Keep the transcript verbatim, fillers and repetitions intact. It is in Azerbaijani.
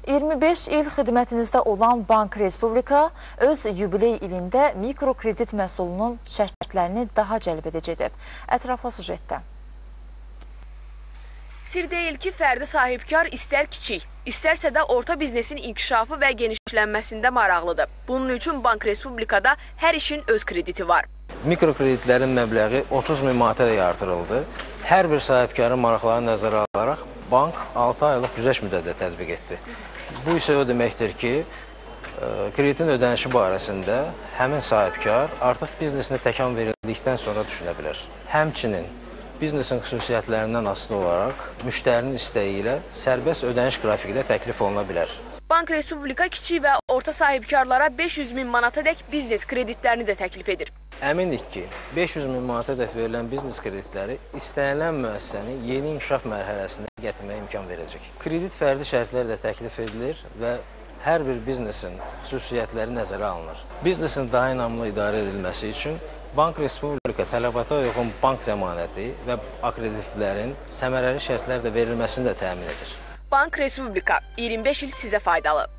iyirmi beş il xidmətinizdə olan Bank Respublika öz yubiley ilində mikrokredit məhsulunun şərtlərini daha cəlb edici edib. Ətraflı sujetdə. Sir deyil ki, fərdi sahibkar istər kiçik, istərsə də orta biznesin inkişafı və genişlənməsində maraqlıdır. Bunun üçün Bank Respublikada hər işin öz krediti var. Mikrokreditlərin məbləği otuz min manata da artırıldı. Hər bir sahibkarın maraqlarını nəzərə alaraq bank altı aylıq güzəşt müddəti tətbiq etdi. Bu isə o deməkdir ki, kreditin ödənişi barəsində həmin sahibkar artıq biznesinə təkan verildikdən sonra düşünə bilər. Həmçinin biznesin xüsusiyyətlərindən asılı olaraq müştərinin istəyi ilə sərbəst ödəniş qrafiki də təklif oluna bilər. Bank Respublika kiçik və orta sahibkarlara beş yüz min manata dək biznes kreditlərini də təklif edir. Əminik ki, beş yüz min manata dək verilən biznes kreditləri istənilən müəssisəni yeni inkişaf mərhələsində gətirməyə imkan verəcək. Kredit fərdi şərtlərlə təklif edilir və hər bir biznesin xüsusiyyətləri nəzərə alınır. Biznesin daha inamlı idarə edilməsi üçün Bank Respublika tələbata uyğun bank zəmanəti və akreditivlərin səmərəli şərtlərlə verilməsini də təmin edir. Bank Respublika iyirmi beş il sizə faydalı.